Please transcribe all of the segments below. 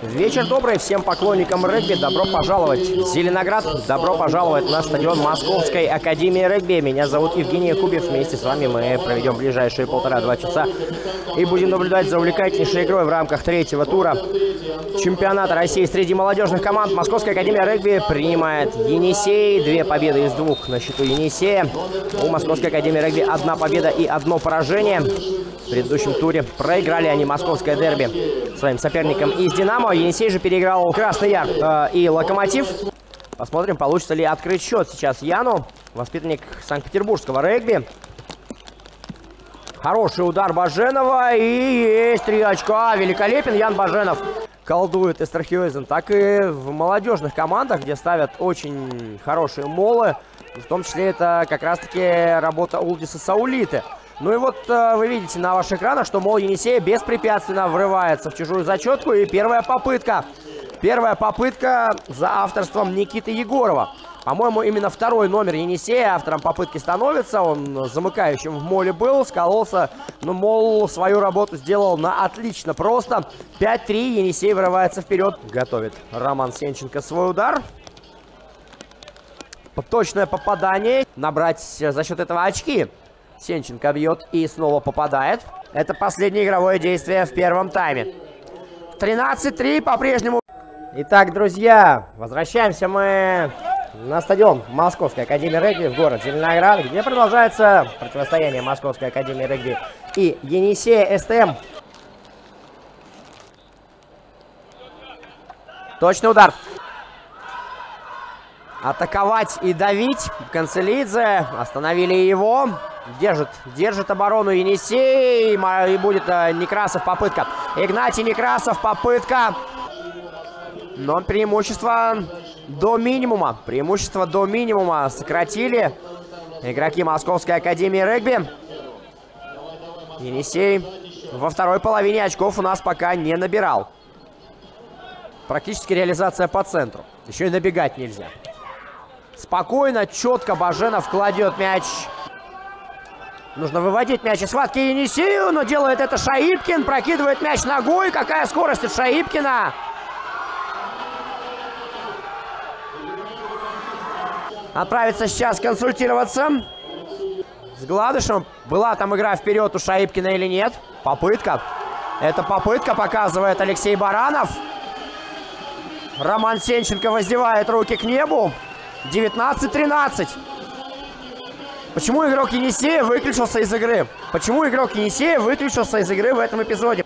Вечер добрый всем поклонникам регби. Добро пожаловать в Зеленоград. Добро пожаловать на стадион Московской академии регби. Меня зовут Евгений Кубев. Вместе с вами мы проведем ближайшие 1,5-2 часа и будем наблюдать за увлекательнейшей игрой в рамках третьего тура чемпионата России среди молодежных команд. Московская академия регби принимает Енисей. 2 победы из 2 на счету Енисея. У Московской академии регби 1 победа и 1 поражение. В предыдущем туре проиграли они московское дерби своим соперникам из «Динамо». Енисей же переиграл Красный Яр и Локомотив. Посмотрим, получится ли открыть счет сейчас Яну, воспитанник санкт-петербургского регби. Хороший удар Баженова, и есть 3 очка. Великолепен Ян Баженов. Колдует Эстерхиозен. Так и в молодежных командах, где ставят очень хорошие молы. В том числе это как раз-таки работа Улдиса Саулиты. Ну и вот вы видите на ваших экранах, что мол Енисея беспрепятственно врывается в чужую зачетку. И первая попытка за авторством Никиты Егорова. По-моему, именно второй номер Енисея автором попытки становится. Он замыкающим в моле был, скололся. Но мол свою работу сделал на отлично. Просто 5-3, Енисей вырывается вперед. Готовит Роман Сенченко свой удар. Точное попадание. Набрать за счет этого очки. Сенченко бьет и снова попадает. Это последнее игровое действие в первом тайме. 13-3 по-прежнему. Итак, друзья, возвращаемся мы на стадион Московской академии регби в город Зеленоград, где продолжается противостояние Московской академии регби и Енисея СТМ. Точный удар. Атаковать и давить. Канцелидзе. Остановили его. Держит оборону Енисей. И будет Некрасов попытка. Игнатий Некрасов попытка. Но преимущество до минимума. Преимущество до минимума сократили игроки Московской академии регби. Енисей во второй половине очков у нас пока не набирал. Практически реализация по центру. Еще и набегать нельзя. Спокойно, четко Баженов кладет мяч. Нужно выводить мяч из схватки Енисею, но делает это Шаипкин. Прокидывает мяч ногой. Какая скорость от Шаипкина. Отправится сейчас консультироваться с Гладышем. Была там игра вперед у Шаипкина или нет? Попытка. Это попытка, показывает Алексей Баранов. Роман Сенченко воздевает руки к небу. 19-13. Почему игрок Енисея выключился из игры? Почему игрок Енисея выключился из игры в этом эпизоде?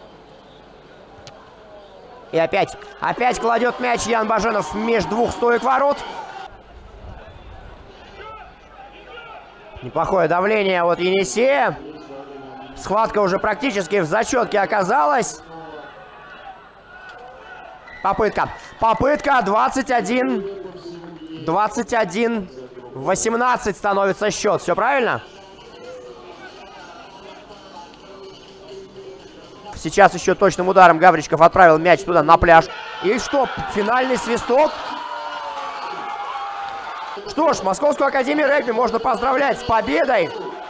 И опять кладет мяч Ян Баженов между 2 стоек ворот. Неплохое давление от Енисея. Схватка уже практически в зачетке оказалась. Попытка 21-18 становится счет. Все правильно? Сейчас еще точным ударом Гавричков отправил мяч туда на пляж. И что? Финальный свисток. Что ж, Московскую академию регби можно поздравлять с победой.